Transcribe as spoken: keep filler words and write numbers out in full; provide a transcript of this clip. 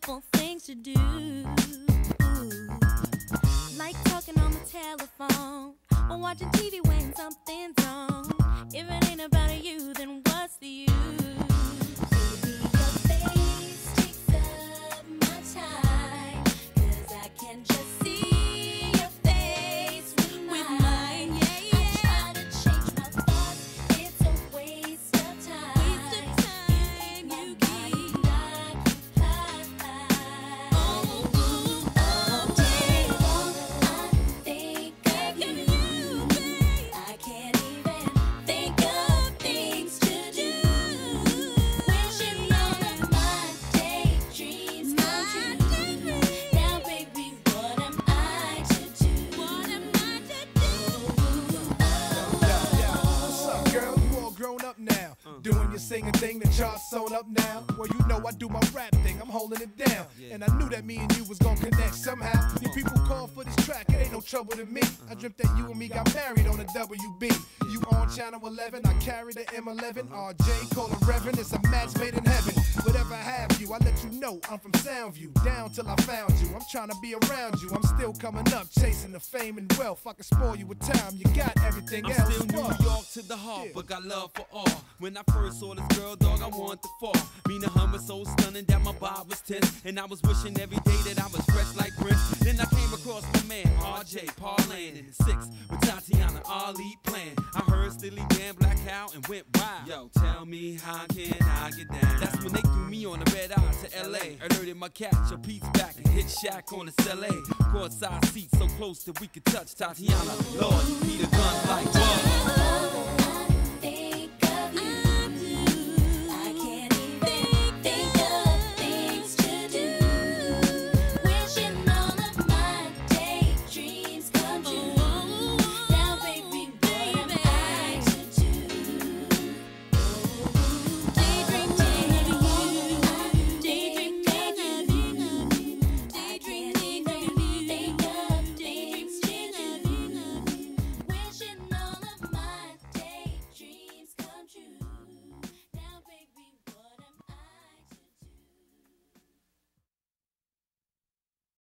couple things to do. Like talking on the telephone or watching T V when something's on. If it ain't about you, then what's the use? Baby, your face takes up my time, 'cause I can just see your face with mine. With mine, yeah, yeah. I try to change my thoughts, it's a waste of time. Waste of time, you keep my mind occupied. Oh, ooh, all day long, I think of you, babe. I can't even think of things to do. Wishing all of my daydreams come true. Now, baby, what am I to do? What am I to do? What's up, girl? You all grown up now. Doing your singing thing, the charts sewn up now. Well, you know I do my rap thing, I'm holding it down. And I knew that me and you was gonna connect somehow. Your people called for this track, it ain't no trouble to me. I dreamt that you and me got married on the W B. You on channel eleven, I carry the M eleven. R J, call a reverend, it's a match made in heaven. Whatever have you, I let you know I'm from Soundview. Down till I found you, I'm trying to be around you. I'm still coming up, chasing the fame and wealth. I can spoil you with time, you got everything I'm else. still New What? York to the heart, but got love for all. When I first saw this girl, dog, I wanted to fall. Mean her was so stunning that my vibe was tense, and I was wishing every day that I was fresh like Prince. Then I came across my man R J, parlaying in the six with Tatyana, Ali playing. I heard Stilly Dan, Black Cow, and went wild. Yo, tell me how can I get down? That's when they threw me on the red eye to L A. Alerted my catch, a Pete's back, and hit Shack on the C L A. Courtside seats so close that we could touch Tatyana. Lord, he the Gunz like whoa.